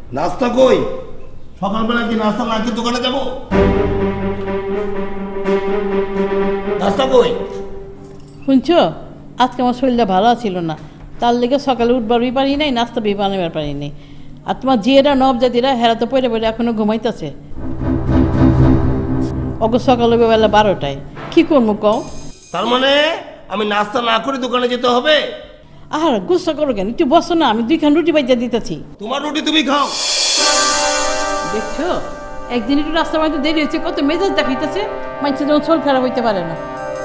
নাস্তা কই? সকালবেলা কি নাস্তা না কি দোকানে যাব? নাস্তা কই? শুনছো, আজকে আমার শরীরটা ভালো ছিল না, তার লেগে সকালে উঠবারই পারি নাই, নাস্তা বি বানাবার পারি নাই। আর তোমার জিয়েরা নবজাতিরা হেরা তো পড়ে পড়ে এখনো ঘুমাইতেছে। ওকে সকালে বেলা 12টায় কি করবো কও? তার মানে আমি নাস্তা না করে দোকানে যেতে হবে? আর গুসা করো কেন, একটু বসো না, আমি 2খান রুটি বাইজা দিতেছি। তোমার রুটি তুমি খাও। দেখছো, একদিন একটু রাস্তা বাড়িতে দেরি হয়েছে, কত মেজাজ দেখাইতেছে, মানুষের যেমন শরীর খারাপ হইতে পারে না।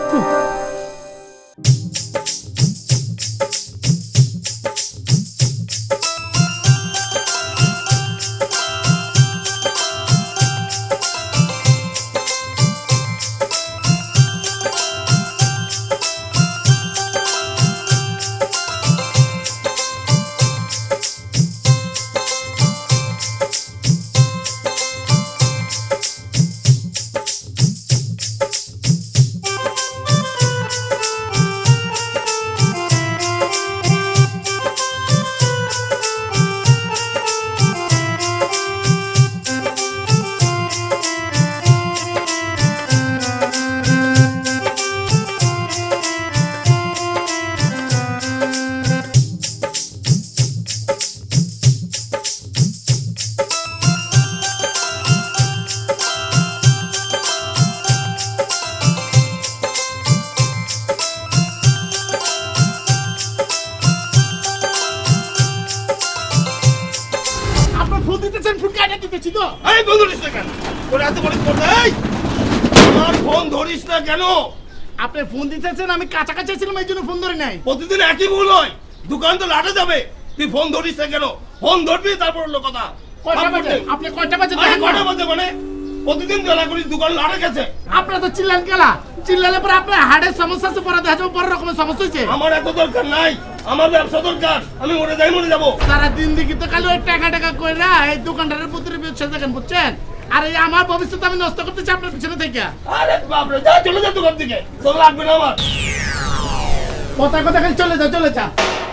আপনি ফোন দিতেছেন, আমি কাছাকাছি ছিলাম এই জন্য ফোন ধরি নাই। প্রতিদিন একই ভুল হয়, দোকান তো লাটে যাবে, তুই ফোন ধরিস না কেন? ফোন ধরবি তারপর হলো কথা। আপনি কয়টা বাজে? কয়টা বাজে মানে? প্রতিদিন জ্বালা করিস, দোকান লাটে গেছে। আপনার তো চিল্লান গেলা, চিল্লালে পরে আপনার হার্টের সমস্যা আছে, পরে দেখা যাবে বড় রকমের সমস্যা হয়েছে। আমার এত দরকার নাই, আমার ব্যবসা দরকার, আমি মরে যাবো। সারা দিন দেখি তো খালি ওই টাকা টাকা কইরা এই দোকানদারের পুত্রের ব্যবসা দেখেন, বুঝছেন? আর এই আমার ভবিষ্যৎ আমি নষ্ট করতেছি আপনার পিছনে থেকে। আরে বাপ রে, যা চলে যা দোকান থেকে, তোর লাগবে না আমার। কথা খালি চলে যা।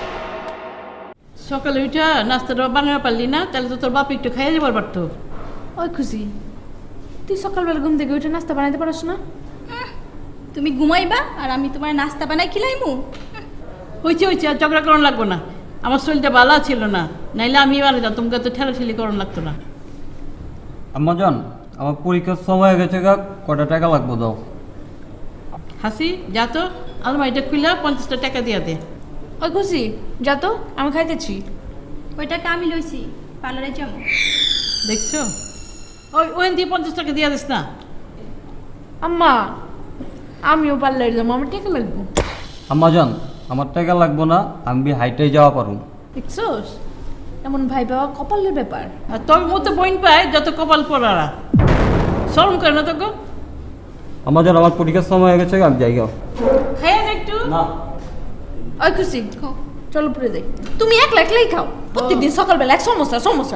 সকালে উঠা নাস্তাটা বানাতে পারলি না, তাহলে তো তোর বাপ একটু খাইয়ে যাবার পারতো। ওই খুশি, তুই সকালবেলা ঘুম থেকে উঠে নাস্তা বানাইতে পারস না? তুমি ঘুমাইবা আর আমি তোমার নাস্তা বানাই খিলাইমু? হয়েছে আর ঝগড়া করানো লাগবো না, আমার শরীরটা ভালো ছিল না, নাইলে আমি বানাইতাম, তোমাকে তো ঠেলাঠেলি করানো লাগতো না। আম্মাজান, আমার পরীক্ষার সময় হয়ে গেছে, কটা টাকা লাগবো দাও। হাসি, যা তো আলমারিটা খুলে 50টা টাকা দিয়া দে। ওই খুশি, যা তো, আমি খাইতেছি। ওই টাকা আমি লইছি, পার্লারে যাবো। দেখছো, ওই দিয়ে 50 টাকা দিয়া দিস না। আম্মা, আমিও পার্লারে যাবো, আমার টাকা লাগবো। আম্মাজান, আমার টাকা লাগবো না, আমি হাইটাই যাওয়া পারুম। দেখছোস, এমন ভাই বাবা কপালের ব্যাপার। আর তোর মতো বইন পায় যত কপাল পড়ারা, শরম করে না তোকে? আম্মাজান, আমার পরীক্ষার সময় হয়ে গেছে, আমি যাই। খাইয়া দে একটু। না। ওই খুশি, চলো উপরে যাই। তুমি একলাই খাও, প্রত্যেকদিন সকালবেলা এক সমস্যা।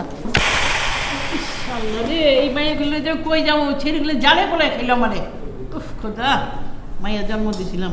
রে, এই মাইয়াগুলো যে কই যাবো, ছেলেগুলো জালে পড়ে খাইলাম মানে। উফ খোদা, মাইয়া জন্ম দিয়েছিলাম।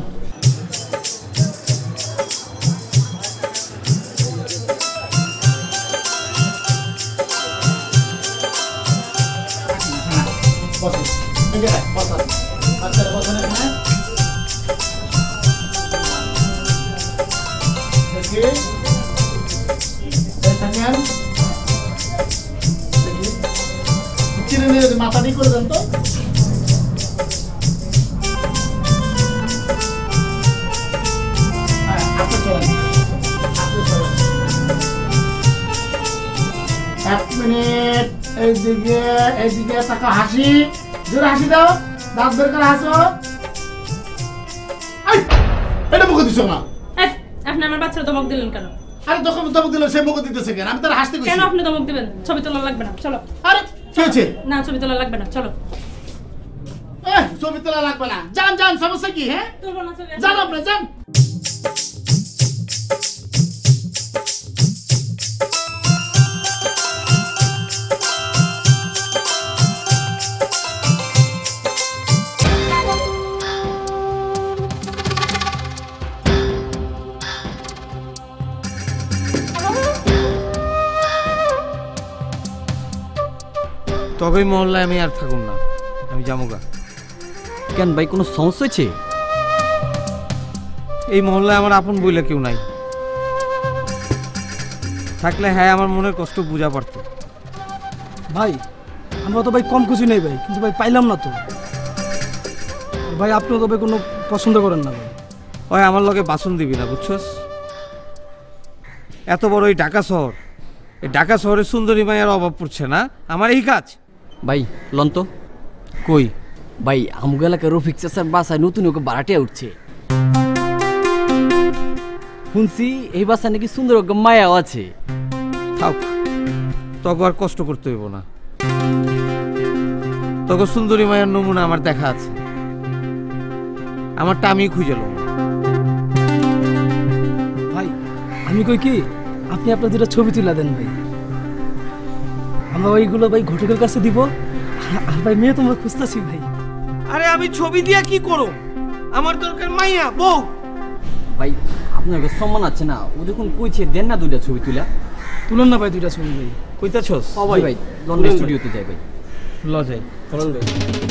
মাথা দিয়ে করে দেন তো। এক মিনিট, এইদিকে টাকা হাসি, জোরে হাসি দাও, দাঁত বের করে হাসো। এটা মুখে দিছো না? আপনি আমার বাচ্চারা ধমক দিলেন কেন? আরে যখন ধমক দিল সে মুখে দিতেছে কেন? আমি তার হাসতে কেন আপনি ধমক দিবেন? ছবি তোলা লাগবে না, চলো। আরে কি হয়েছে? না, ছবি তোলা লাগবে না, চলো। ছবি তোলা লাগবে না, যান, সমস্যা কি? হ্যাঁ, যান আপনি, যান। তবে মহল্লায় আমি আর থাকুন না, আমি যামুগা। কেন ভাই, কোনো সমস্যা হয়েছে? এই মহল্লায় আমার আপন বইলে কেউ নাই, থাকলে হ্যাঁ আমার মনের কষ্ট বুঝা পারতো। ভাই আমরা তো ভাই কম খুশি নেই ভাই, কিন্তু ভাই পাইলাম না তো ভাই। আপনিও তো ভাই কোনো পছন্দ করেন না ভাই। ওই আমার লগে বাসন দিবি না, বুঝছস? এত বড় এই ঢাকা শহর, এই ঢাকা শহরে সুন্দরী মায়ের অভাব পড়ছে না, আমার এই কাজ। ভাই লন্ত কই ভাই, আমগো এলাকায় রফিক চাচার বাসায় নতুন ওকে বাড়াটিয়া উঠছে। শুনছি এই বাসায় নাকি সুন্দর ওকে মায়াও আছে। থাক, তোকে আর কষ্ট করতে হইব না, তোকে সুন্দরী মায়ের নমুনা আমার দেখা আছে, আমারটা আমি খুঁজে লো। ভাই আমি কই কি, আপনি আপনার দুটো ছবি তুলে দেন ভাই, আমরা ওইগুলো ভাই ঘটকের কাছে দিব। আর ভাই মেয়ে তোমরা খুঁজতেছি ভাই। আরে আমি ছবি দিয়া কি করো, আমার দরকার মাইয়া বউ। ভাই আপনার কাছে সম্মান আছে না, ও যখন কইছে দেন না দুইটা ছবি তুলা। তুলেন না ভাই দুইটা ছবি ভাই। কইতাছস? ভাই ভাই লন্ডন স্টুডিওতে যাই ভাই। ল যাই, চলুন ভাই।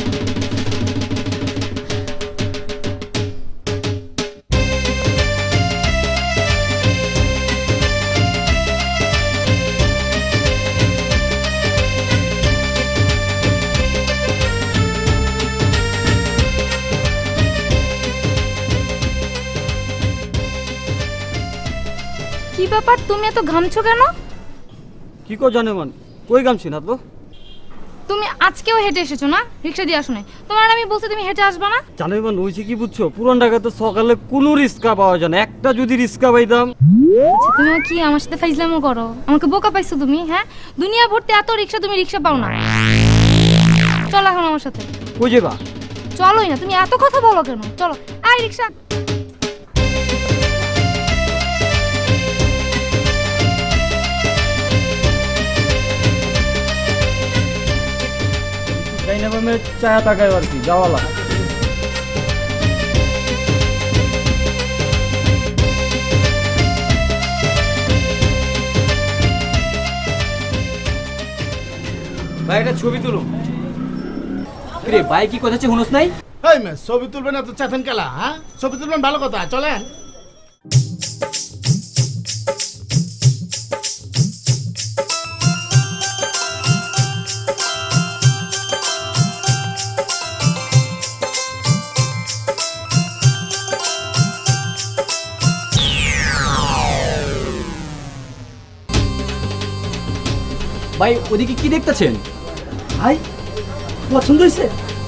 কি ব্যাপার, তুমি এত ঘামছো কেন? কি কো জানে মান, কই গামছি না তো। তুমি আজকেও হেঁটে এসেছো না, রিক্সা দিয়ে আসো নাই? তোমার আমি বলছি তুমি হেঁটে আসবা না। জানে মান হইছে কি বুঝছো, পুরান ঢাকাতে সকালে কোনো রিস্কা পাওয়া যায় না, একটা যদি রিস্কা পাইতাম। আচ্ছা, তুমি কি আমার সাথে ফাইজলামো করো? আমাকে বোকা পাইছো তুমি? হ্যাঁ, দুনিয়া ভর্তি এত রিক্সা, তুমি রিক্সা পাও না। চলো এখন আমার সাথে। কই যাবা? চলোই না, তুমি এত কথা বলো কেন? চলো, আয় রিক্সা। যাই না মানে চা টাকায় আর কি যাওয়ালা। ভাই একটা ছবি তুলুন। রে ভাই কি কথা হচ্ছে হুনস নাই? এই মে ছবি তুলবেন এত চেতন কেলা? হ্যাঁ ছবি তুলবেন ভালো কথা, চলেন। ভাই ওদিকে কি দেখতেছেন? ভাই পছন্দ হয়েছে?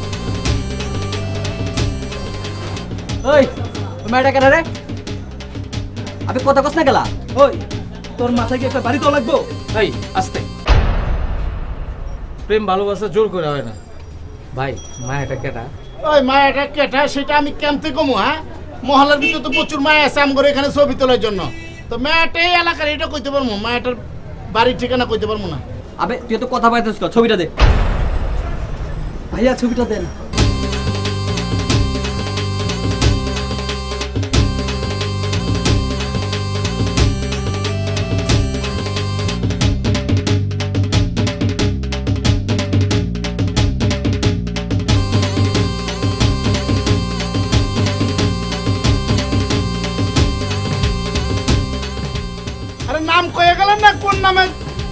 ওই মেয়েটা কেন রে? আপনি কথা কস না গেলা? ওই তোর মাথায় কি একটা বাড়ি তো লাগবো? এই আস্তে, প্রেম ভালোবাসা জোর করে হয় না। ভাই মায়াটা কেটা? ওই মায়াটা কেটা সেটা আমি কেমতে কমু? হ্যাঁ মহল্লার ভিতরে তো প্রচুর মায়া আছে আমগরে এখানে ছবি তোলার জন্য, তো মায়াটা এই এলাকার এটা কইতে পারবো, মায়াটার বাড়ির ঠিকানা কইতে পারবো না। আবে তুই তো কথা পাইতেছ, ছবিটা দে। ভাইয়া ছবিটা দেন। আরে নাম কয়ে গেলেন না, কোন নামে?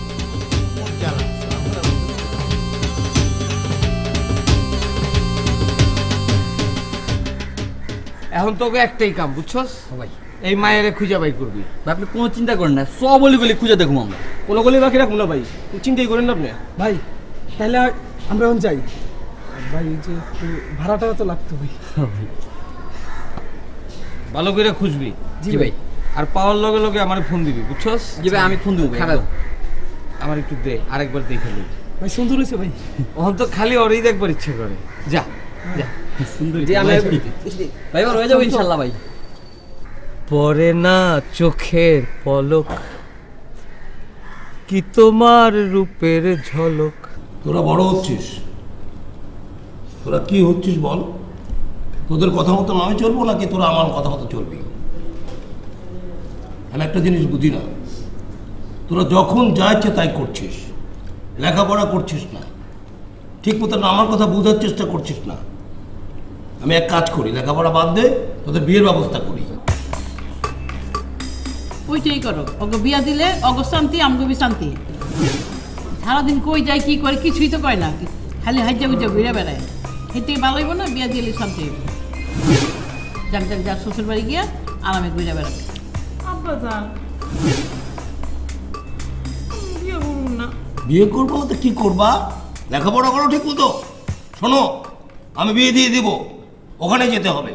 এখন তোকে একটাই কাম, বুঝছস? ভাই এই মায়েরে খুঁজে বাই করবি। ভাই আপনি কোনো চিন্তা করেন না, সব অলি গলি খুঁজে দেখুন আমরা। কোনো গলি বাকি রাখুন না ভাই, চিন্তাই করেন না আপনি। ভাই তাহলে আমরা এখন যাই ভাই, এই যে একটু ভাড়াটা তো লাগতো ভাই। ভালো করে খুঁজবি। জি ভাই। আর পাওয়ার লগে লগে আমার ফোন দিবি, বুঝছস? জি ভাই আমি ফোন দেবো ভাই। খারাপ, আমার একটু দে, আরেকবার দেখে নি। ভাই সুন্দর হয়েছে ভাই। ওখান তো খালি ওরই দেখবার ইচ্ছে করে। যা যা। সুন্দর জি আমি ভাই এবার হয়ে যাবো ইনশাআল্লাহ ভাই। পরে না চোখের পলক, কি তোমার রূপের ঝলক। তোরা বড় হচ্ছিস, তোরা কি হচ্ছিস বল? তোদের কথা মতো আমি চলবো নাকি তোরা আমার কথা মতো চলবি? আমি একটা জিনিস বুঝি না, তোরা যখন যা ইচ্ছে তাই করছিস, লেখাপড়া করছিস না, ঠিক মতন আমার কথা বোঝার চেষ্টা করছিস না। আমি এক কাজ করি, লেখাপড়া বাদ দে, তোদের বিয়ের ব্যবস্থা করি। ওইটাই করো, ওকে বিয়া দিলে অগ শান্তি, আমগো বি শান্তি। সারাদিন কই যায় কি করে কিছুই তো কয় না, খালি হাজ্জা গুজ্জা ঘুরে বেড়ায়। হেঁটে ভালো হইব না, বিয়া দিলে শান্তি হইব। যাক যাক যাক শ্বশুর বাড়ি গিয়া আরামে ঘুরে বেড়াবে। আব্বা যান বিয়ে করুন না। বিয়ে করবো না তো কি করবা? লেখাপড়া করো ঠিক মতো। শোনো, আমি বিয়ে দিয়ে দিব, ওখানে যেতে হবে।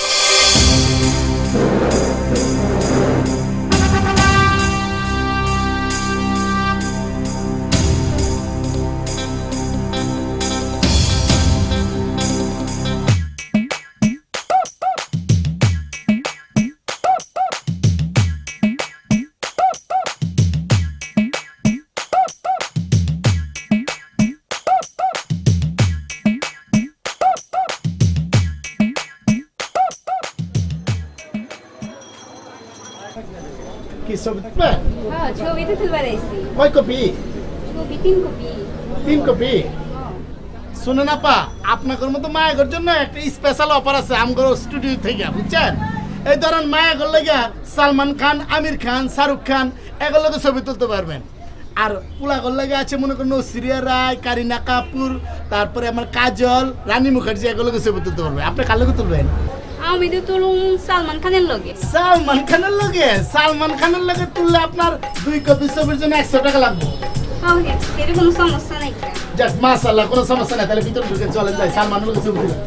কি ছবি দেখবে? হ্যাঁ ছবি তো তুলবার আইছি। কয় কপি? ছবি 3 কপি। 3 কপি? শুনুন আপা, আপনাদের মতো মায়ের জন্য একটা স্পেশাল অফার আছে আমগো স্টুডিও থেকে, বুঝছেন? এই ধরেন মায়ের লাগা সালমান খান, আমির খান, শাহরুখ খান এগুলোকে ছবি তুলতে পারবেন। আর পোলাগর লাগে আছে মনে করেন নসরিয়া রায়, কারিনা কাপুর, তারপরে আমার কাজল, রানী মুখার্জি এগুলোকে ছবি তুলতে পারবে। আপনি কার লগে তুলবেন? আমি তো তুলুম সালমান খানের লগে। সালমান খানের লগে? সালমান খানের লগে তুললে আপনার 2 কপি ছবির জন্য 100 টাকা লাগবে। ওকে, এর কোনো সমস্যা নাই। যাক মাশাআল্লাহ, কোনো সমস্যা নাই। তাহলে ভিতরে ঢুকে চলেন যাই, সালমানের লগে ছবি তুলি।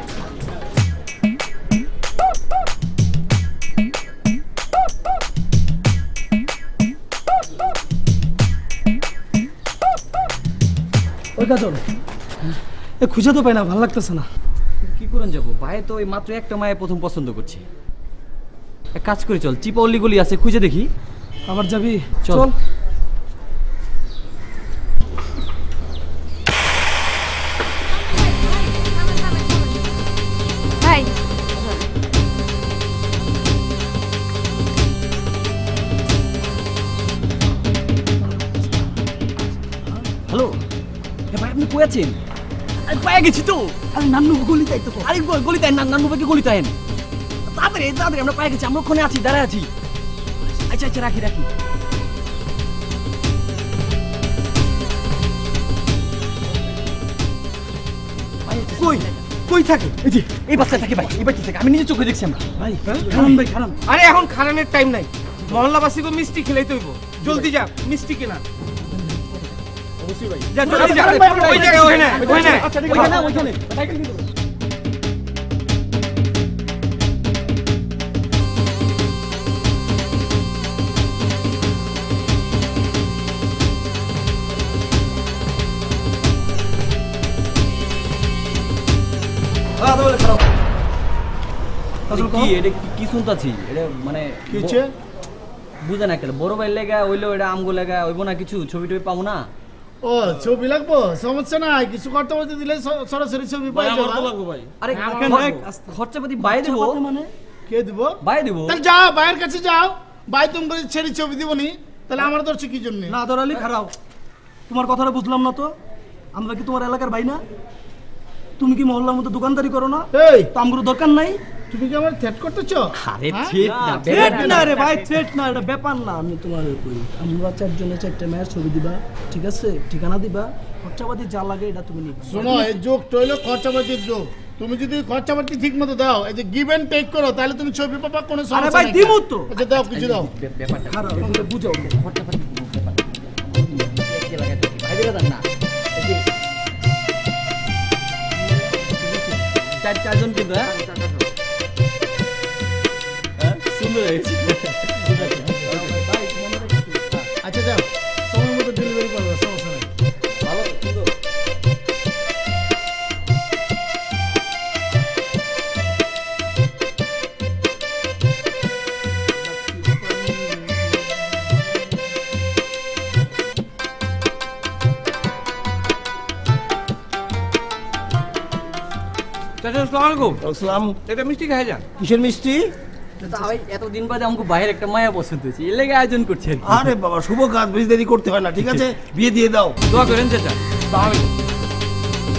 ওই কাজল, এ খুঁজে তো পাই না, ভালো লাগতেছে না। কি করেন যাবো ভাই, তো এই মাত্র একটা মায়ে প্রথম পছন্দ করছি। এক কাজ করে চল, চিপা অল্লিগলি আছে, খুঁজে দেখি। আবার যাবি? চল। ভাই হ্যালো ভাই, আপনি কই আছেন? আমি পায়ে গেছি তো। আরে নান্নু গলি তাই তো। আরে গলিতে আইন, নান্নু ভাইকে গলিতে আইন। তাড়াতাড়ি তাড়াতাড়ি, আমরা পায়ে গেছি, আমরা ওখানে আছি, দাঁড়ায় আছি। আচ্ছা আচ্ছা, রাখি রাখি। কই কই থাকে? এই যে এই বাচ্চায় থাকে ভাই, এই বাচ্চা থাকে, আমি নিজে চোখে দেখছি আমরা। ভাই খারান ভাই খারান। আরে এখন খারানের টাইম নাই, মহল্লাবাসীকে মিষ্টি খেলাইতে হইব। জলদি যা, মিষ্টি কেনা। অবশ্যই ভাই। যা জলদি যা, ওই জায়গায় ওখানে ওখানে। আচ্ছা ঠিক ওইখানে আছে। ওইখানে। কি এটা কি শুনতাছি? এটা মানে কি হচ্ছে? বুঝে না কেন, বড় ভাই লেগা হইলো, এটা আমগো লেগা হইব না কিছু? ছবি টবি পাবো না? ও ছবি লাগবো, সমস্যা নাই। কিছু করতে বলতে দিলে সরাসরি ছবি পাই যাবে। আরে খরচাপাতি বাই দেবো মানে কে দিব? বাই দেবো। তাহলে যাও ভাইয়ের কাছে যাও, ভাই তোমাকে ছেড়ে ছবি দিবনি। তাহলে আমার দর্শক কি জন্য? না দরালি খারাপ, তোমার কথাটা বুঝলাম না তো। আমরা কি তোমার এলাকার ভাই না? তুমি কি মহল্লার মধ্যে দোকানদারি করো না? এই তো আমগুলো দরকার নাই। তুমি কি আমার থ্রেট করতেছো? আরে হ্যাঁ? ঠিক না, থ্রেট না রে ভাই, থ্রেট না, এটা ব্যাপার না। আমি তোমার কই, আমরা 4 জনে 4টা মেয়ের ছবি দিবা, ঠিক আছে? ঠিকানা দিবা, খরচাপাতি যা লাগে এটা তুমি নিবা। শোনো, এই যোগ টইলো খরচাপাতির যোগ। তুমি যদি খরচাপাতি ঠিক মতো দাও, এই যে গিভ এন্ড টেক করো, তাহলে তুমি ছবি পাবা, কোনো আরে সমস্যা ভাই নাই। দিমু তো। আচ্ছা দাও, কিছু দাও। ব্যাপারটা খারাপ, এগুলো বুঝাও। খরচাপাতি ব্যাপার কি লাগাই দিচ্ছি ভাই, বেরা দেন না। এই যে চারজন কিন্তু, হ্যাঁ সুন্দর হয়েছে। আচ্ছা যাও, সময় মতো ডেলিভারি করবো, সমস্যা নাই। ভালো সুন্দর। চাচা আসসালামু আলাইকুম। আসসালাম। এটা মিষ্টি খাই যান। কিসের মিষ্টি? ভাই এতদিন বাদে আমাকে বাইরের একটা মায়া পছন্দ হয়েছে, এর লেগে আয়োজন করছে আর কি। আরে বাবা, শুভ কাজ, বেশি দেরি করতে হয় না, ঠিক আছে? বিয়ে দিয়ে দাও। দোয়া করেন চাচা। আসসালামু আলাইকুম।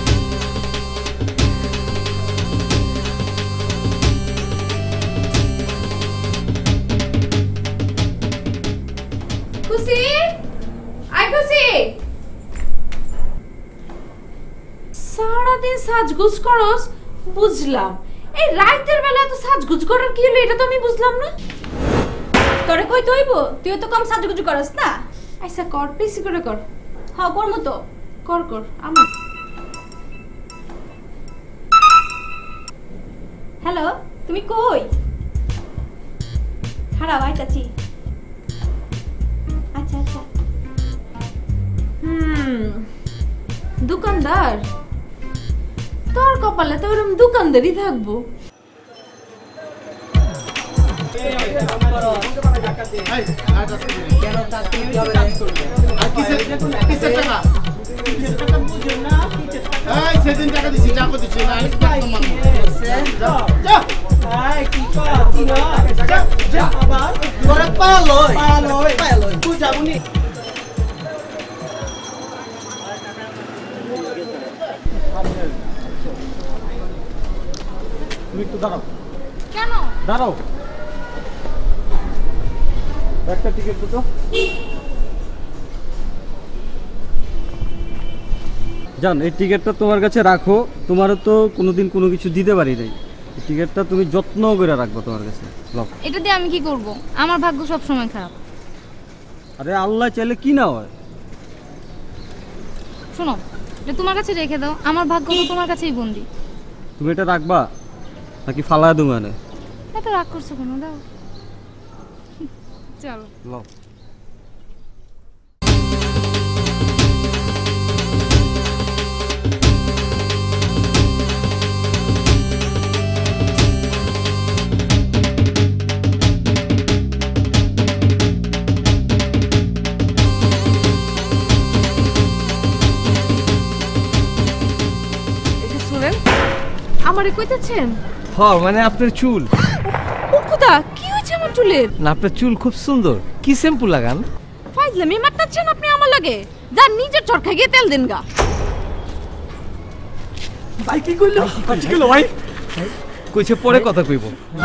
সাজগুজ করস বুঝলাম, এই রাতের বেলা এত সাজগুজ করার কি হলো এটা তো আমি বুঝলাম না। তোরে কই তৈব, তুই তো কম সাজুগুজু করস না। আচ্ছা কর, বেশি করে কর। হ্যাঁ করমু তো। কর কর আমার। হ্যালো, তুমি কই? খারাপ আইতাছি। আচ্ছা আচ্ছা। দোকানদার, তোর কপালে তো ওরকম দোকানদারই থাকবো। সেদিন টাকা দিছি, টাকা দিচ্ছি না, তুমি একটু দাঁড়াও, কেন? দাঁড়াও, একটা টিকিট দুটো। জান, এই টিকিটটা তোমার কাছে রাখো, তোমারও তো কোনোদিন কোনো কিছু দিতে পারি নাই, এই টিকিটটা তুমি যত্ন করে রাখবো তোমার কাছে। লও। এটা দিয়ে আমি কি করব? আমার ভাগ্য সব সময় খারাপ। আরে আল্লাহ চাইলে কি না হয়। শোনো, এটা তোমার কাছে রেখে দাও, আমার ভাগ্য তো তোমার কাছেই বন্দি। তুমি এটা রাখবা নাকি ফালায় দেবো? মানে এত রাগ করছো কেন? দাও। চলো। লও। আমারে কইতেছেন? হ্যাঁ, মানে আপনার চুল। ও খুদা, কি হয়েছে আমার চুলের? না, আপনার চুল খুব সুন্দর। কি শ্যাম্পু লাগান? ফাইজলামি মারতাছেন আপনি আমার লাগে? যার নিজের চরকা গিয়ে তেল দেন গা। ভাই কি কইলো? কি কইলো ভাই? কইছে পরে কথা কইব।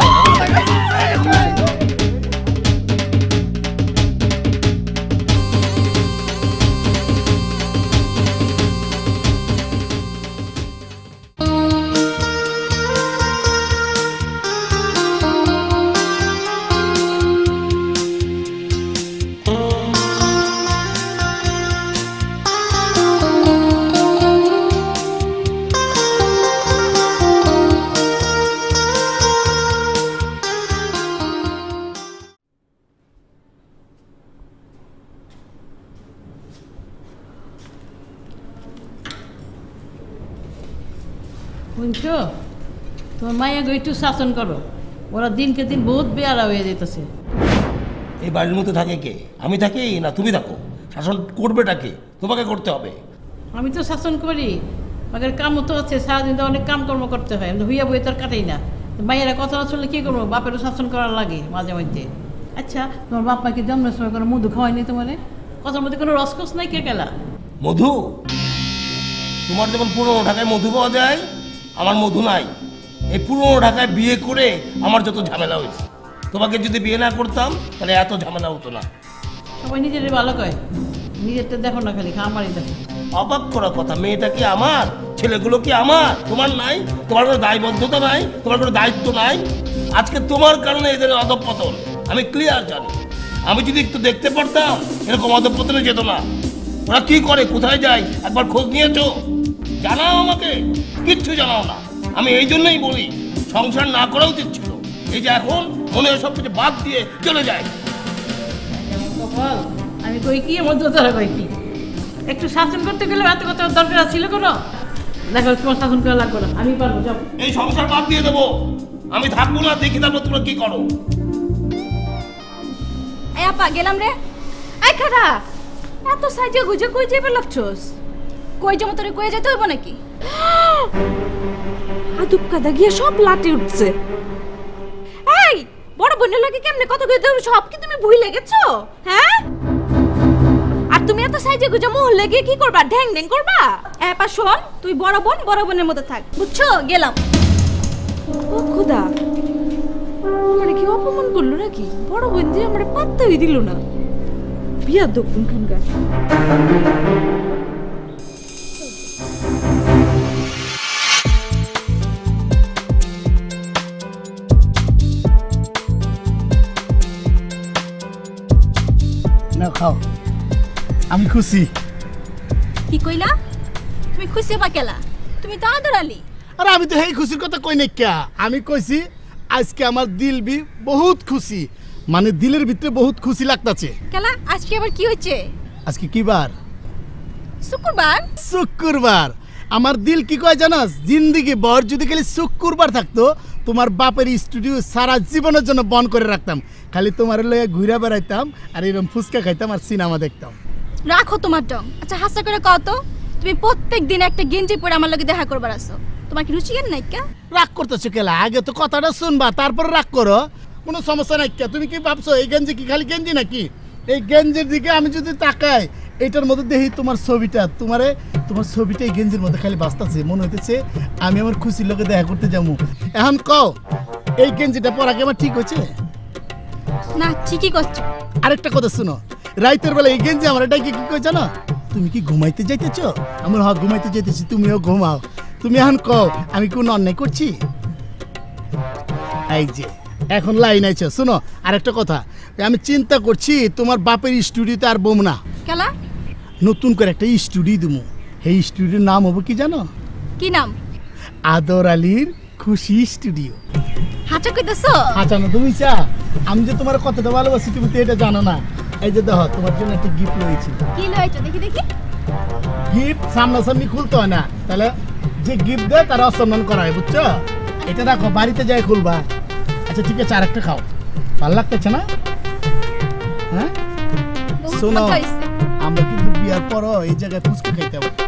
শুনছো, তোমার মায়াকে একটু শাসন করো, ওরা দিনকে দিন বহুত বেয়ারা হয়ে যেতেছে। এই বাড়ির মধ্যে থাকে কে? আমি থাকি না তুমি থাকো? শাসন করবেটা কে? তোমাকে করতে হবে। আমি তো শাসন করি, আগের কামও তো আছে, সারাদিন তো অনেক কামকর্ম করতে হয়, আমি তো হইয়া বইয়ে তো আর কাটাই না। মায়েরা কথা না শুনলে কী করবো? বাপেরও শাসন করার লাগে মাঝে মধ্যে। আচ্ছা, তোমার বাপ মাকে জন্মের সময় কোনো মধু খাওয়ায়নি তোমারে? কথার মধ্যে কোনো রসকস নাই কে গেলা? মধু? তোমার যেমন পুরনো ঢাকায় মধু পাওয়া যায়, আমার মধু নাই। এই পুরনো ঢাকায় বিয়ে করে আমার যত ঝামেলা হয়েছে। তোমাকে যদি বিয়ে না করতাম তাহলে এত ঝামেলা হতো না। সবাই নিজেরই ভালো কয়, নিজেরটা দেখো না, খালি আমারই দেখো। অবাক করা কথা, মেয়েটা কি আমার? ছেলেগুলো কি আমার? তোমার নাই? তোমার কোনো দায়বদ্ধতা নাই? তোমার কোনো দায়িত্ব নাই? আজকে তোমার কারণে এদের অধঃপতন আমি ক্লিয়ার জানি। আমি যদি একটু দেখতে পারতাম এরকম অধঃপতনে যেত না। ওরা কি করে, কোথায় যায়, একবার খোঁজ নিয়েছো? জানাও আমাকে? কিচ্ছু জানাও না। আমি এই জন্যই বলি সংসার না করা উচিত ছিল। এই যে এখন মনে হয় সব কিছু বাদ দিয়ে চলে যায়। আমি কই কি, আমার দোতারা কই কি? একটু শাসন করতে গেলে এত কথা দরকার ছিল কোনো? দেখো, তোমার শাসন করা লাগবে না, আমি পারবো। যাও, এই সংসার বাদ দিয়ে দেবো। আমি থাকবো না, দেখি তারপর তোমরা কি করো। এই আপা গেলাম রে। এই খারা, এত সাইজে গুজে কই যাবে লাগছস? কই জমা তোরে কই যেতে হইব নাকি? আদুপ কাদা গিয়ে সব লাটে উঠছে। এই বড় বোনের লাগে কেমনে কথা কইতে হবে সব কি তুমি ভুলে গেছো? হ্যাঁ? আর তুমি এত সাইজে গুজে মহল্লে গিয়ে কি করবা? ঢ্যাং ঢ্যাং করবা? এই আপা শোন, তুই বড় বোনের মতো থাক, বুঝছো? গেলাম। ও খুদা, মানে কি অপমান করলো নাকি? বড় বোন দিয়ে আমার পাত্তাই দিল না। বিয়া দক্ষিণ খানকার। খাও আমি খুশি। কি কইলা? তুমি খুশি হবা কেলা? তুমি তো আদরালি। আরে আমি তো এই খুশির কথা কই নাই কে, আমি কইছি আজকে আমার দিল বি বহুত খুশি, মানে দিলের ভিতরে বহুত খুশি লাগতাছে। কেলা আজকে আবার কি হচ্ছে? আজকে কি বার? শুক্রবার। শুক্রবার। আমার দিল কি কয় জানাস, জিন্দিগি ভর যদি খালি শুক্রবার থাকতো তোমার বাপের স্টুডিও সারা জীবনের জন্য বন্ধ করে রাখতাম, খালি তোমার লয়ে ঘুরে বেড়াইতাম আর এরকম ফুচকা খাইতাম আর সিনেমা দেখতাম। রাখো তোমার ডং। আচ্ছা হাসা করে কও তো, তুমি প্রত্যেক দিন একটা গেঞ্জি পরে আমার লগে দেখা করবার আসো, তোমার কি রুচি জ্ঞান নাই কা? রাগ করতেছো কেলা? আগে তো কথাটা শুনবা তারপর রাগ করো, কোনো সমস্যা নাই কে। তুমি কি ভাবছো এই গেঞ্জি কি খালি গেঞ্জি নাকি? এই গেঞ্জির দিকে আমি যদি তাকাই এটার মধ্যে দেখি তোমার ছবিটা, তোমার ছবিটা এই গেঞ্জির মধ্যে খালি বাঁচতেছে, মনে হইতেছে আমি আমার খুশির লোকে দেখা করতে যাবো। এখন কও এই গেঞ্জিটা পরা কি আমার ঠিক হয়েছে? না ঠিকই করছো। আরেকটা কথা শুনো, রাইতের বেলা এই গেঞ্জি আমার এটাকে কি কই জানো? তুমি কি ঘুমাইতে যাইতেছ? আমার হক ঘুমাইতে যাইতেছি, তুমিও ঘুমাও। তুমি এখন কও আমি কোন অন্যায় করছি? এই যে এখন লাইন আইছো, শুনো আরেকটা কথা, আমি চিন্তা করছি তোমার বাপের স্টুডিওতে আর বম না, কেলা? নতুন করে একটা স্টুডিও দিমু। এই স্টুডিওর নাম হবে কি জানো? কি নাম? আদর আলীর খুশি স্টুডিও। হাঁচা কইতেছো? হাঁচা না তুমি চা, আমি যে তোমার কতটা ভালোবাসি তুমি তো এটা জানো না। এই যে দেখো তোমার জন্য একটা গিফট রয়েছে। কি লইছো দেখি দেখি? গিফট সামনাসামনি খুলতে হয় না, তাহলে যে গিফট দেয় তারা অসম্মান করা হয়, বুঝছো? এটা রাখো, বাড়িতে যাই খুলবা। আচ্ছা ঠিক আছে, আরেকটা খাও, ভালো লাগতেছে না? হ্যাঁ শোনো, আমরা কিন্তু বিয়ার পরও এই জায়গায় ফুচকা খাইতে হবে।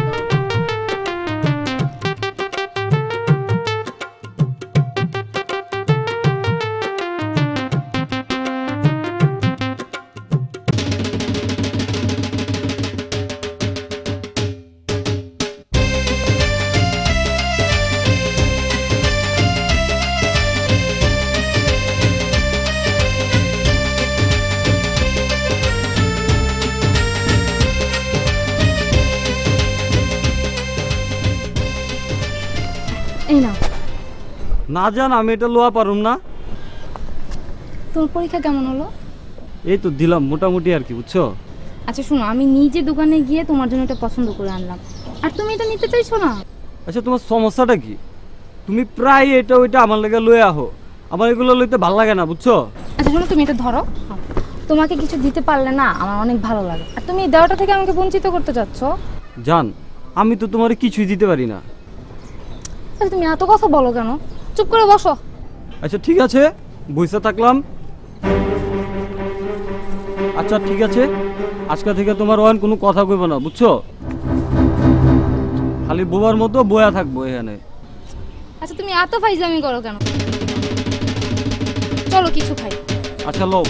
এই নাও। না জান আমি এটা লোয়া পারুম না। তোমার পরীক্ষা কেমন হলো? এই তো দিলাম মোটামুটি আর কি, বুঝছো? আচ্ছা শোনো, আমি নিজে দোকানে গিয়ে তোমার জন্য এটা পছন্দ করে আনলাম, আর তুমি এটা নিতে চাইছো না? আচ্ছা তোমার সমস্যাটা কি? তুমি প্রায় এটা ওইটা আমার লাগে লয়ে আহো, আমার এগুলো লইতে ভালো লাগে না, বুঝছো? আচ্ছা শোনো, তুমি এটা ধরো। তোমাকে কিছু দিতে পারলে না আমার অনেক ভালো লাগে, আর তুমি এই দেওয়াটা থেকে আমাকে বঞ্চিত করতে চাচ্ছ। জান আমি তো তোমার কিছুই দিতে পারি না। আচ্ছা তুমি এত কথা বলো কেন? চুপ করে বসো। আচ্ছা ঠিক আছে, বইসা থাকলাম। আচ্ছা ঠিক আছে, আজকে থেকে তোমার ওয়ান কোনো কথা কইব না, বুঝছো? খালি বোবার মতো বয়া থাকবো এখানে। আচ্ছা তুমি এত ফাইজলামি করো কেন? চলো কিছু খাই। আচ্ছা লো।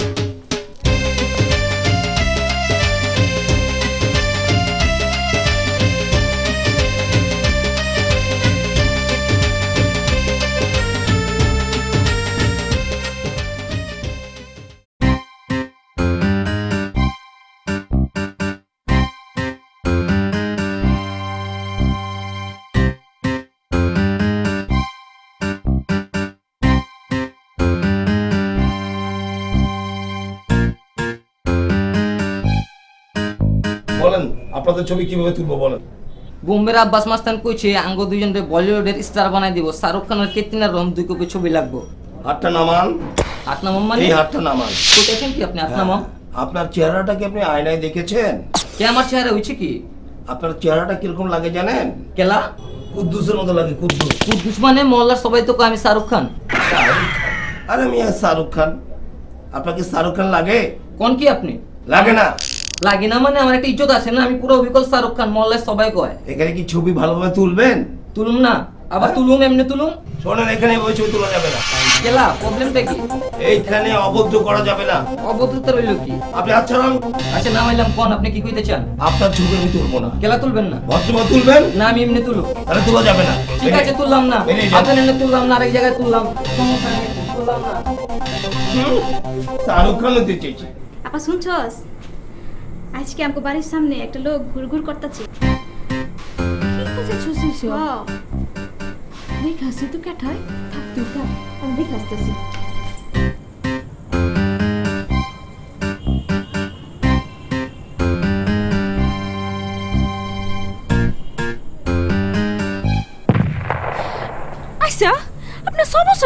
বলেন আপনাদের ছবি কিভাবে তুলবো বলেন। বোম্বের আব্বাস মাস্তান কইছে আঙ্গ দুজনকে বলিউডের স্টার বানাই দিব, শাহরুখ খান আর কেতরিনা রহম 2 কপি ছবি লাগবো। হাতটা নামান। হাত নামাম মানে? এই হাতটা নামান। কোথায় কি আপনি হাত নামাম? আপনার চেহারাটা কি আপনি আয়নায় দেখেছেন? কে আমার চেহারা হইছে কি? আপনার চেহারাটা কিরকম লাগে জানেন? কেলা? কুদ্দুসের মতো লাগে। কুদ্দুস। কুদ্দুস মানে মহল্লার সবাই তো কয় আমি শাহরুখ খান। আরে মিয়া শাহরুখ খান, আপনাকে শাহরুখ খান লাগে? কোন কি আপনি? লাগে না? লাগে না মানে আমার একটা ইজ্জত আছে না, আমি পুরো অবিকল শাহরুখ খান, মহল্লার সবাই কয়। এখানে কি ছবি ভালোভাবে তুলবেন? তুলুম না, আবার তুলুম এমনি তুলুম। শোনেন এখানে ওই ছবি তোলা যাবে না। কেলা প্রবলেমটা কি? এইখানে অভদ্র করা যাবে না। অভদ্রতা রইল কি? আপনি হাত ছাড়ান। আচ্ছা নামাইলাম, কোন আপনি কি কইতে চান? আপনার ছবি আমি তুলবো না। কেলা তুলবেন না? ভদ্রভাবে তুলবেন। না আমি এমনি তুলব। তাহলে তোলা যাবে না। ঠিক আছে তুললাম না, আপনার এনে তুললাম না, আরেক জায়গায় তুললাম, সমস্যা নেই, তুললাম না। শাহরুখ খান হতে চেয়েছি। আপা শুনছস? আজকে আমগো বাড়ির সামনে একটা লোক ঘুরঘুর করতেছে। কি করতেছিস শিশু? দেখাছি তো কেঠাই? থাক তুই থাক, আমি দেখাচ্ছি।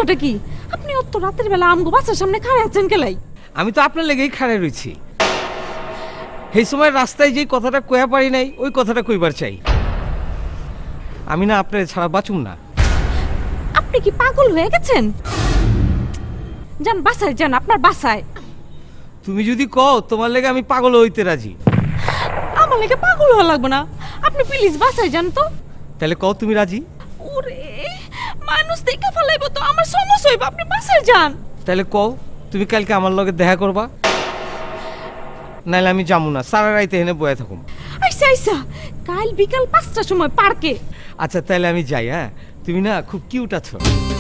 সমস্যাটা কি? আপনি অত রাতের বেলা আমগো বাসার সামনে খাড়া আছেন কেলাই? আমি তো আপনার লেগেই খাড়া রয়েছি। এই সময় রাস্তায় যেই কথাটা কয়া পারি নাই ওই কথাটা কইবার চাই। আমি না আপনার ছাড়া বাঁচুম না। আপনি কি পাগল হয়ে গেছেন? যান বাসায় যান, আপনার বাসায়। তুমি যদি কও তোমার লেগে আমি পাগল হইতে রাজি। আমার লেগে পাগল হওয়া লাগবে না, আপনি প্লিজ বাসায় যান তো। তাহলে কও তুমি রাজি? ওরে মানুষ দেখে ফেলাইবো তো, আমার সমস্যা হইব, আপনি বাসায় যান। তাহলে কও তুমি কালকে আমার লগে দেখা করবা, নাইলে আমি যাবো না, সারা রাইতে এনে বয়ে থাকুম। আইসা আইসা কাল বিকাল 5টার সময় পার্কে। আচ্ছা তাহলে আমি যাই। হ্যাঁ তুমি না খুব কিউট আছো।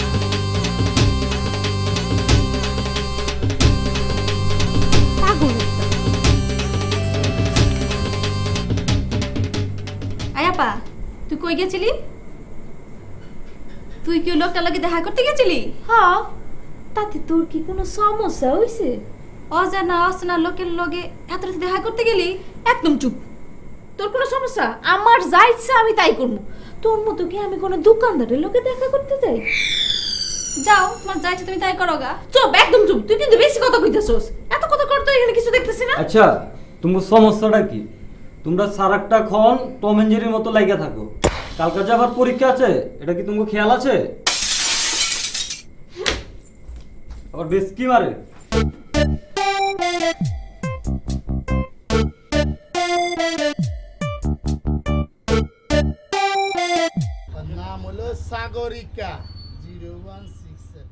পাগল আয়াপা, তুই কই গেছিলি? তুই কি লোকটার লগে দেখা করতে গেছিলি? হ্যাঁ, তাতে তোর কি কোনো সমস্যা হইছে? অজানা অচেনা লোকের লগে এত রাতে দেখা করতে গেলি? একদম চুপ। তোর কোনো সমস্যা? আমার যা ইচ্ছা আমি তাই করবো। তোর মতো কি আমি কোনো দোকানদারের লোকে দেখা করতে যাই? যাও, তোমার যা ইচ্ছা তুমি তাই করো গা। চুপ, একদম চুপ। তুই কিন্তু বেশি কথা কইতেছস। এত কথা করতে এখানে কিছু দেখতেছি না। আচ্ছা তোমার সমস্যাটা কি? তোমরা সারাটা ক্ষণ টম এন্ড জেরির মতো লাগা থাকো। কালকে যে আবার পরীক্ষা আছে, এটা কি তোমার খেয়াল আছে? আবার বেশ কি মারে? নাম হলো সাগরিকা 0167।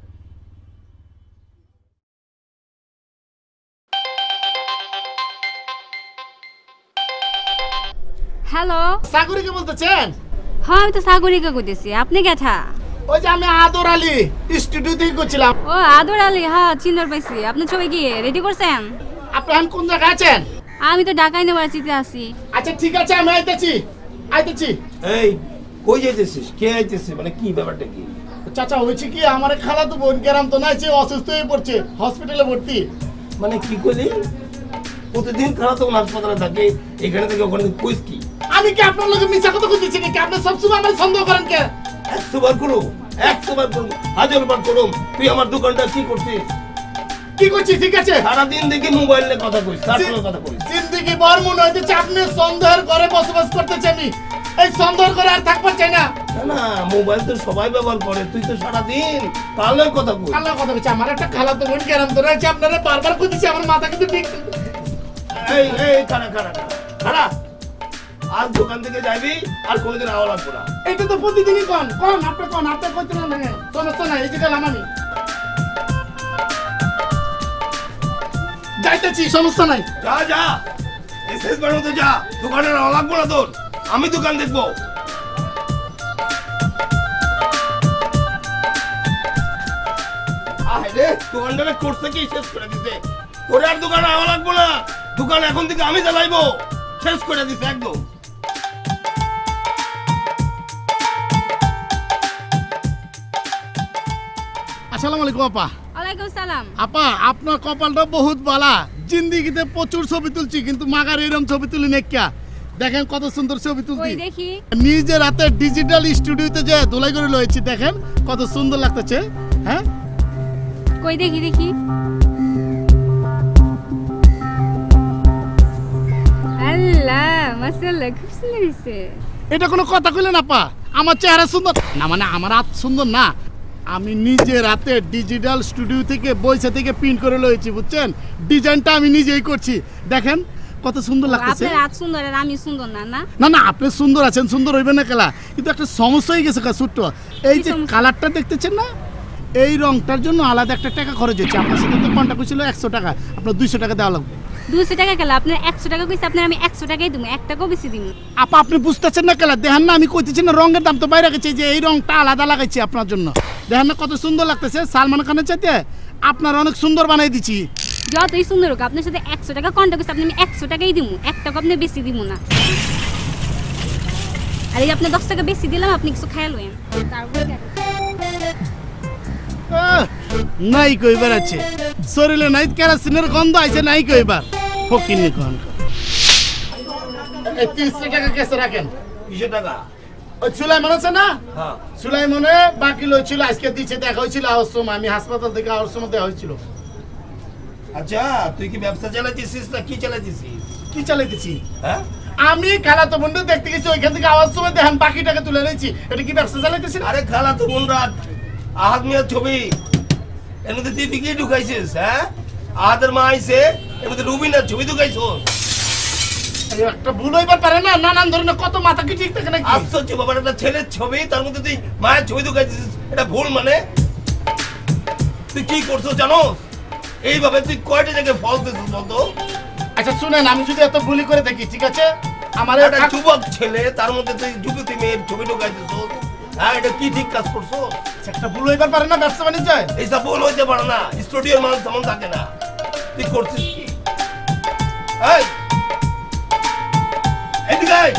হ্যালো, সাগরিকা বলতেছেন? হ্যাঁ আমি তো সাগরিকা কইতেছি। আপনি কেঠা? ওই যে আমি আদর আলী স্টুডিও থেকে করছিলাম। ও আদর আলী, হ্যাঁ চিনতে পাইছি। আপনি ছবি কি রেডি করছেন? আপনি এখন কোন জায়গায় আছেন? আমি তো ঢাকা ইউনিভার্সিটিতে আছি। আচ্ছা ঠিক আছে, আমি আইতেছি। এই কই যাইতেছিস? কে আইতেছে? মানে কি ব্যাপারটা কি? চাচা হয়েছে কি, আমার খালাতো বোন গ্রাম তো নাই, অসুস্থ হয়ে পড়ছে, হসপিটালে ভর্তি। মানে কি করলি? প্রতিদিন খারাপ তখন হাসপাতালে থাকে, এখানে থেকে ওখানে কইস কি? আমি কি আপনার লোকে মিছা কথা কইতেছি নাকি? আপনি সবসময় আমার সন্দেহ করেন কে? 100 বার করুম, 100 বার করুম, 1000 বার করুম। তুই আমার দোকানটা কি করছিস? কি করছিস? ঠিক আছে, সারাদিন দেখি মোবাইলে কথা কইস, কার সঙ্গে কথা কইস? জিন্দেগি ভর মনে হইতেছে আপনি সন্দেহের ঘরে বসবাস করতেছি। আমি এই সন্দেহ করে আর থাকবার চাই না। না না, মোবাইল তো সবাই ব্যবহার করে, তুই তো সারাদিন কালের কথা কইস। খালা কথা বলছি, আমার একটা খালাতো বোন গ্রাম তো রয়েছে, আপনারা বারবার কইতেছি, আমার মাথা কিন্তু ঠিক। এই খাড়া আজ দোকান থেকে যাবি আর কোনোদিন আওয়া লাগবো না। এটা তো প্রতিদিনই আপনি কইতে না লাগে, সমস্যা নাই, এই যে গেলাম আমি যাইতেছি, সমস্যা নাই। যা যা, শেষ বাড়াতে যা, দোকানের আওয়া লাগবো না তোর, আমি দোকান দেখবো। আরে দোকানদারে করছে কি, শেষ করে দিতে। তোর আর দোকানে আওয়া লাগবো না, দোকান এখন থেকে আমি চালাইবো, শেষ করে দিছে একদম। আসসালামু আলাইকুম আপা। ওয়ালাইকুম সালাম। আপা আপনার কপালটা বহুত বালা, জিন্দিগিতে প্রচুর ছবি তুলছি কিন্তু মাগার এরকম ছবি তুলি নেকিয়া। দেখেন কত সুন্দর ছবি তুলছি, দেখি নিজের হাতে ডিজিটাল স্টুডিওতে যে ধুলাই করে লয়েছি, দেখেন কত সুন্দর লাগতেছে। হ্যাঁ কই দেখি দেখি। আল্লাহ মাশাআল্লাহ, খুব সুন্দর হইছে। এটা কোনো কথা কইলেন আপা? আমার চেহারা সুন্দর না মানে আমার হাত সুন্দর না, আমি নিজের হাতে ডিজিটাল স্টুডিও থেকে বইসা থেকে প্রিন্ট করে লয়েছি, বুঝছেন? ডিজাইনটা আমি নিজেই করছি, দেখেন কত সুন্দর লাগতেছে। আপনার হাত সুন্দর আর আমি সুন্দর না? না না না, আপনি সুন্দর আছেন, সুন্দর হইবে না কেলা, কিন্তু একটা সমস্যা হয়ে গেছে ছোট্ট। এই যে কালারটা দেখতেছেন না, এই রংটার জন্য আলাদা একটা টাকা খরচ হচ্ছে। আপনার সাথে তো কন্ট্যাক্ট হয়েছিল 100 টাকা, আপনার 200 টাকা দেওয়া লাগবে। 200 টাকা কেলা? আপনার 100 টাকা কইছে, আপনার আমি 100 টাকাই দেবো, 1 টাকাও বেশি দিব। আপা আপনি বুঝতেছেন না কেলা? দেখেন না আমি কইতেছি না, রঙের দাম তো বাইরে গেছে, যে এই রংটা আলাদা লাগাইছি আপনার জন্য। দেখেন না কত সুন্দর লাগতেছে, সালমান খানের চাইতে আপনার অনেক সুন্দর বানাই দিছি। যতই সুন্দর হোক, আপনার সাথে 100 টাকা কন্ট্যাক্ট করছে, আপনি আমি 100 টাকাই দিব, 1 টাকা আপনি বেশি দিব না। আর এই আপনি 10 টাকা বেশি দিলাম, আপনি কিছু খাইয়া লইন। নাই কইবার আছে, শরীরে নাই কেরাসিনের গন্ধ আইছে, নাই কইবার ফকিনি কোন। এই 300 টাকা কেসে রাখেন। কিসের টাকা? ওই সুলাইমান আছে না হ্যাঁ সুলাইমানে বাকি লইছিল আজকে দিছে দেখা হয়েছিল আওয়ার সময় আমি হাসপাতাল থেকে আওয়ার সময় দেখা হয়েছিল আচ্ছা তুই কি ব্যবসা চালাইতেছিস না কি চালাইতেছিস কি চালাইতেছি হ্যাঁ আমি খালাতো বন্ধু দেখতে গেছি ওইখান থেকে আওয়াজ সময় দেখেন বাকি টাকা তুলে নিয়েছি এটা কি ব্যবসা চালাইতেছি না? আরে খালা তো বোন রাত আহাদ মিয়ার ছবি এর মধ্যে তুই কি ঢুকাইছিস হ্যাঁ আহাদের মা আইছে এর মধ্যে রুবিনার ছবি ঢুকাইছো এই একটা ভুল হইবার পারে না নানান ধরনের কত মাথা কি ঠিক থাকে নাকি আশ্চর্য বাবা একটা ছেলের ছবি তার মধ্যে তুই মায়ের ছবি ঢুকাইছিস এটা ভুল মানে তুই কি করছো জানো এইভাবে তুই কয়টা জায়গায় ফলস দিছিস বলতো আচ্ছা শুনেন আমি যদি এত ভুলি করে থাকি ঠিক আছে আমার একটা যুবক ছেলে তার মধ্যে তুই যুবতী মেয়ের ছবি ঢুকাইছিস হ্যাঁ এটা কি ঠিক কাজ করছো একটা ভুল হইবার পারে না ব্যবসা বাণিজ্য এইসব ভুল হইতে পারে না স্টুডিওর মানুষ তেমন থাকে না তুই করছিস কি এই এদিকে আয়।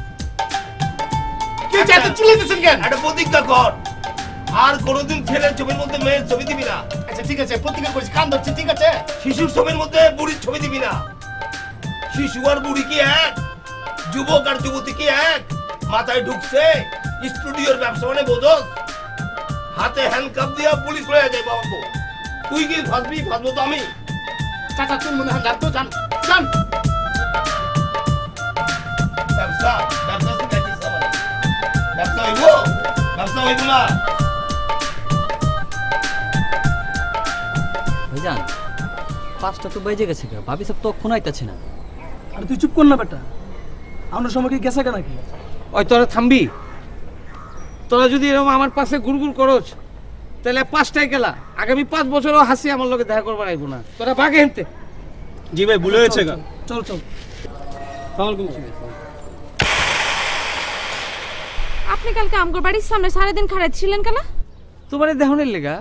কি চাইতে চিল্লাইতেছেন কেন একটা প্রতিজ্ঞা কর আর কোনোদিন ছেলের ছবির মধ্যে মেয়ের ছবি দিবি না আচ্ছা ঠিক আছে প্রতিজ্ঞা করছি কান ধরছি ঠিক আছে শিশুর ছবির মধ্যে বুড়ির ছবি দিবি না শিশু আর বুড়ি কি এক যুবক আর যুবতী কি এক মাথায় ঢুকছে স্টুডিওর ব্যবসা মানে বোঝস হাতে হ্যান্ডকাপ দিয়া পুলিশ লয়ে যায় বাবু তুই কি ফাঁসবি ফাঁসবো তো আমি চাচা তুমি মনে হয় জানতো জান জান ব্যবসা ব্যবসা শিখাইছিস আমার ব্যবসা হইব ব্যবসা হইব না ভাইজান 5টা তো বেজে গেছে ভাবি সব তখন আইতাছে না আর তুই চুপ কর না বেটা আমরা সময় কি গেছে কেন নাকি ওই তোরা থামবি তোরা যদি এরকম আমার পাশে গুড়গুড় করছ তাহলে 5টায় গেলা আগামী 5 বছরও হাসি আমার লগে দেখা করবার আইব না তোরা বাগে হেনতে জি ভাই ভুলে হয়েছে গা চল চল আপনি কালকে আমগর বাড়ির সামনে সারাদিন খাড়া ছিলেন কেন? তোমারে দেহনের লেগা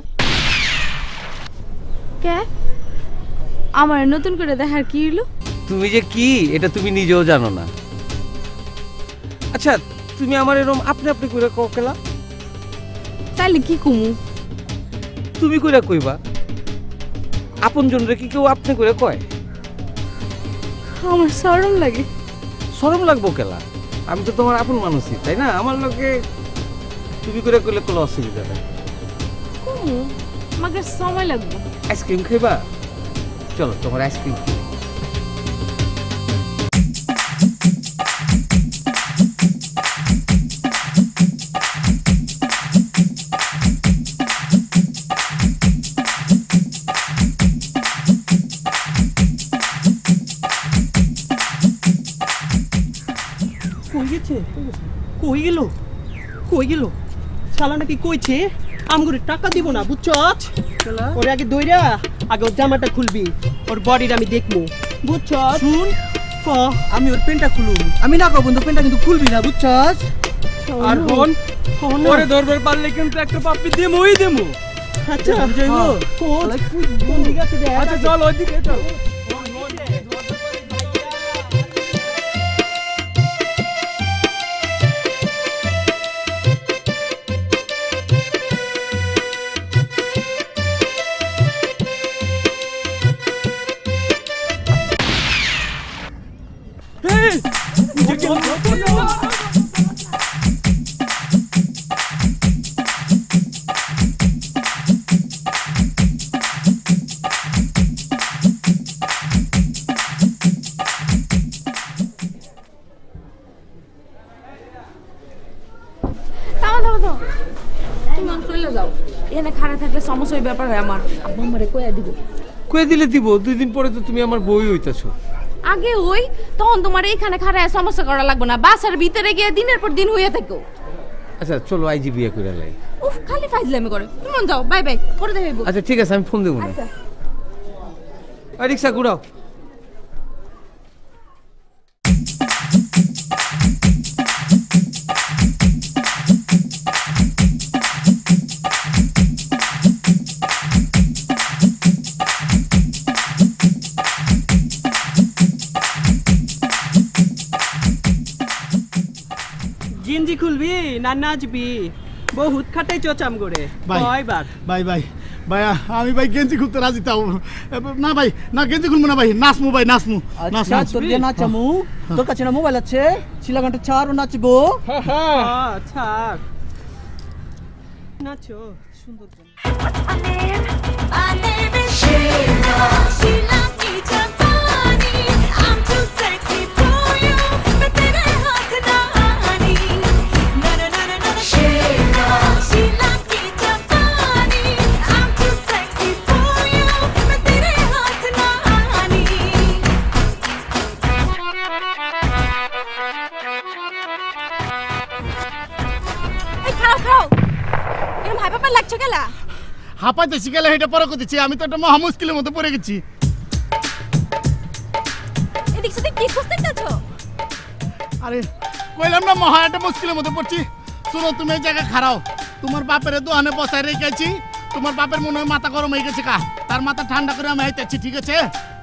কে আমার নতুন করে দেখার কি হলো? তুমি যে কি এটা তুমি নিজেও জানো না আচ্ছা তুমি আমার এরকম আপনি আপনি কইরা কও কেলা তাইলে কি কমু? তুমি কইরা কইবা আপন জনরে কি কেউ আপনি কইরা কয় আমার শরম লাগে। শরম লাগবো কেলা আমি তো তোমার আপন মানুষই তাই না আমার লোকে তুমি করে কইলে কোনো অসুবিধা নেই কমু মাগর সময় লাগবে। আইসক্রিম খাইবা চলো তোমার আইসক্রিম কই গেল কই গেল শালা নাকি কইছে আমগুরে টাকা দিব না বুঝছস ওরে আগে দইরা আগে ওর জামাটা খুলবি ওর বডিটা আমি দেখবো বুঝছস শুন আমি ওর পেনটা খুলুম আমি না কব বন্ধু পেনটা কিন্তু খুলবি না বুঝছস আর ফোন ওরে ধরবার পারলে কিন্তু একটা পাপ্পি দেমই দেমু আচ্ছা যাইবো কোন দিকে আছে দেখ আচ্ছা চল ওই দিকে চল এখানে খাড়া থাকলে সমস্যা ওই ব্যাপার হয় আমার আব্বু আমারে কইয়া দিব কই দিলে দিব 2 দিন পরে তো তুমি আমার বই হইতাছো আগে ওই তখন তোমার এইখানে খাড়া সমস্যা করা লাগবে না বাসার ভিতরে গিয়ে দিনের পর দিন হইয়া থাকো আচ্ছা চলো আইজি বিয়ে করে লাই উফ খালি ফাইজলামি করে তুমি মন যাও বাই বাই পরে দেখাইব আচ্ছা ঠিক আছে আমি ফোন দেব না আচ্ছা ওই রিকশা ঘুরাও জিঞ্জি খুলবি না নাচবি বহুত খাটাইছ চাম করে ভাই কয়বার ভাই ভাই ভাই আমি ভাই গেঞ্জি খুলতে রাজি তাও না ভাই না গেঞ্জি খুলবো না ভাই নাচমু ভাই নাচমু আচ্ছা তোর দিয়ে নাচামু তোর কাছে না মোবাইল আছে শিলাগানটা ছাড় ও নাচবো আচ্ছা নাচো সুন্দর হাঁপাইতেছি গেলে এটা পরে করতেছি আমি তো একটা মহা মুশকিলের মধ্যে পড়ে গেছি আরে কইলাম না মহা একটা মুশকিলের মধ্যে পড়ছি শুনো তুমি এই জায়গায় খাড়াও তোমার বাপের দোকানে বসায় রেখেছি তোমার বাপের মনে হয় মাথা গরম হয়ে গেছে কা তার মাথা ঠান্ডা করে আমি আইতেছি ঠিক আছে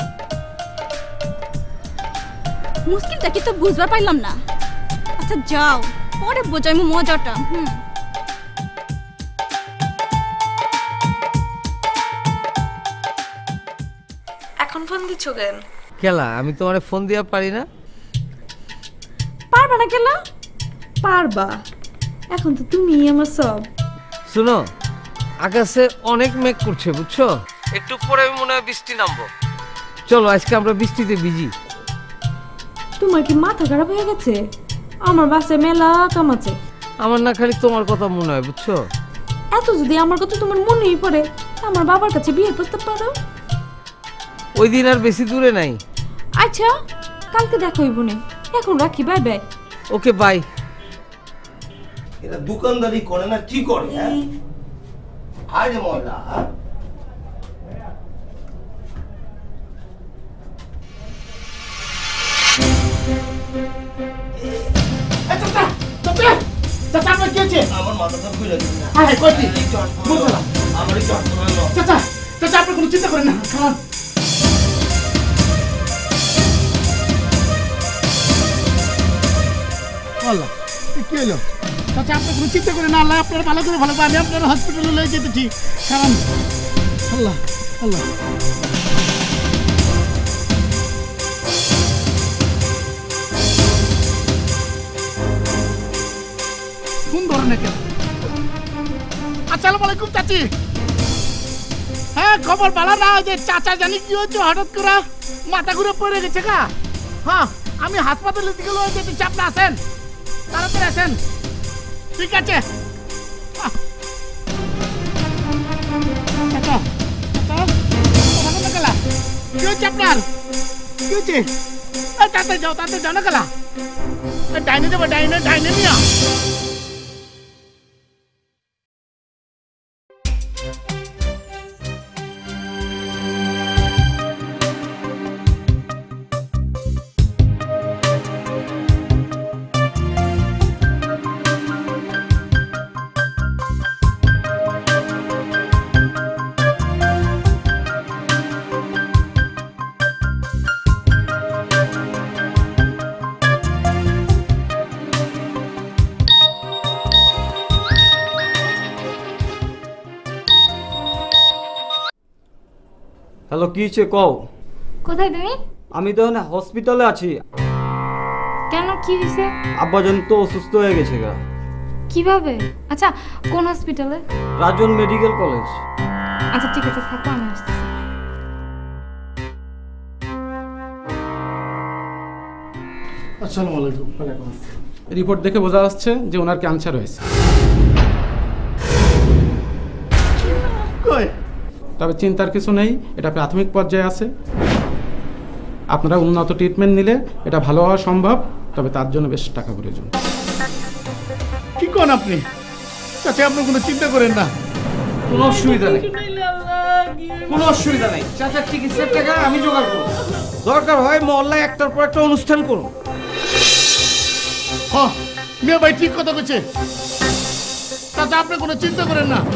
মুশকিলটা কি তো বুঝবার পাইলাম না আচ্ছা যাও পরে বোঝাইমু মজাটা এখন ফোন দিচ্ছ কেন? কেলা আমি তোমার ফোন দিয়া পারি না? পারবা না কেলা? পারবা, এখন তো তুমি আমার সব। শুনো, আকাশে অনেক মেঘ করছে বুঝছো, একটু পরে মনে হয় বৃষ্টি নামবো। চলো আজকে আমরা বৃষ্টিতে ভিজি। তোমার কি মাথা খারাপ হয়ে গেছে? আমার বাসায় মেলা কাম আছে। আমার না খালি তোমার কথা মনে হয় বুঝছো। এত যদি আমার কথা তোমার মনেই পড়ে, আমার বাবার কাছে বিয়ের প্রস্তাব পারো। ওই দিন আর বেশি দূরে নাই। আচ্ছা কালকে দেখা হইব না, এখন রাখি, বাই বাই। Okay bye. এরা দোকানদারি করে না কি করে? হ্যাঁ হায় রে ময়লা। আমার মাথাটা খুলে দিন না। হ্যাঁ কইতি বুঝলাম আমারই চট করে নাও। চাচা চাচা আপনি কোনো চিন্তা করেন না, খান। আল্লাহ কি হলো চাচা, আপনি কোনো চিন্তা করেন না, আল্লাহ আপনার ভালো করে ভালো পাবে। আমি আপনার হসপিটালে লয়ে যেতেছি, খান। আল্লাহ আল্লাহ কোন ধরনের কেন? আসসালামু আলাইকুম চাচি। হ্যাঁ খবর ভালো না, যে চাচা জানি কি হয়েছে, হঠাৎ করে মাথা ঘুরে পড়ে গেছে গা। হ্যাঁ আমি হাসপাতালের দিকে লয়ে যেতেছি, আপনি আসেন, তাড়াতাড়ি আসেন। ঠিক আছে চাচা, চাচা কি হয়েছে আপনার? কি হয়েছে? তাড়াতাড়ি যাও, তাড়াতাড়ি যাও না গেলা। ডাইনে যাবো, ডাইনে ডাইনে নিয়া। হ্যালো, কি হয়েছে কও? কোথায় তুমি? আমি তো না হসপিটালে আছি। কেন, কি হয়েছে? আব্বাজান তো অসুস্থ হয়ে গেছে গা। কিভাবে? আচ্ছা কোন হসপিটালে? Rajan medical college. আচ্ছা ঠিক আছে, থাকো, আমি আসতেছি। আসসালামু আলাইকুম। রিপোর্ট দেখে বোঝা যাচ্ছে যে ওনার ক্যান্সার হয়েছে। তবে চিন্তার কিছু নেই, এটা প্রাথমিক পর্যায়ে আছে। আপনারা উন্নত ট্রিটমেন্ট নিলে এটা ভালো হওয়া সম্ভব, তবে তার জন্য বেশ টাকা প্রয়োজন। কি কোন আপনি চাচা, আপনি কোনো চিন্তা করেন না, কোনো অসুবিধা নেই, কোনো অসুবিধা নেই। চাচার চিকিৎসার টাকা আমি জোগাড় করবো। দরকার হয় মহল্লায় একটার পর একটা অনুষ্ঠান করব। হ্যাঁ মিয়া ভাই ঠিক কথা বলছে চাচা, আপনি কোনো চিন্তা করেন না।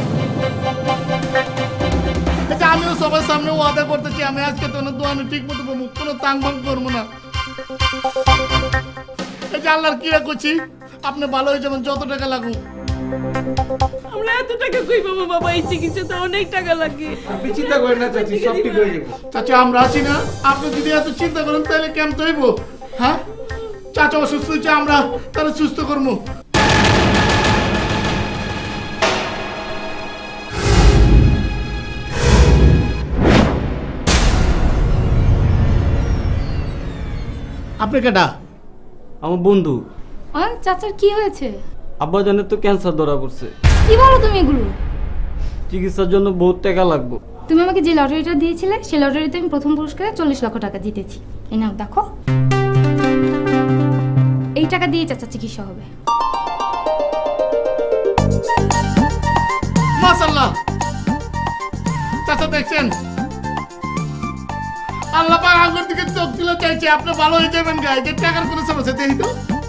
আমিও সবার সামনে ওয়াদা করতেছি, আমি আজকে তো দোয়ানো ঠিক মতো পাবো, কোনো তাং ভাং করবো না। এই যে আল্লাহর কিরা করছি, আপনি ভালো হয়ে যাবেন, যত টাকা লাগুক। আমরা এত টাকা কই পাবো বাবা? এই চিকিৎসাতে অনেক টাকা লাগে। আপনি চিন্তা করেন না চাচি, সব ঠিক হয়ে যাবে। চাচা আমরা আছি না, আপনি যদি এত চিন্তা করেন তাহলে কেমন হইব? হ্যাঁ, চাচা অসুস্থ হয়েছে, আমরা তাহলে সুস্থ করবো। আপনি কেডা? আমার বন্ধু। চাচার কি হয়েছে? আব্বাজানের তো ক্যান্সার ধরা পড়ছে। কি বলো তুমি এগুলো? চিকিৎসার জন্য বহুত টাকা লাগবে। তুমি আমাকে যে লটারিটা দিয়েছিলে সেই লটারিতে আমি প্রথম পুরস্কারে 40 লক্ষ টাকা জিতেছি। এই নাও দেখো, এই টাকা দিয়ে চাচা চিকিৎসা হবে। মাশাআল্লাহ, চাচা দেখছেন আল্লাহ পাক আঙ্গুর দিকে চোখ তুলে চাইছে আপনি ভালো হয়ে যাবেন। গায়ে যে টাকার কোনো সমস্যা দেখি তো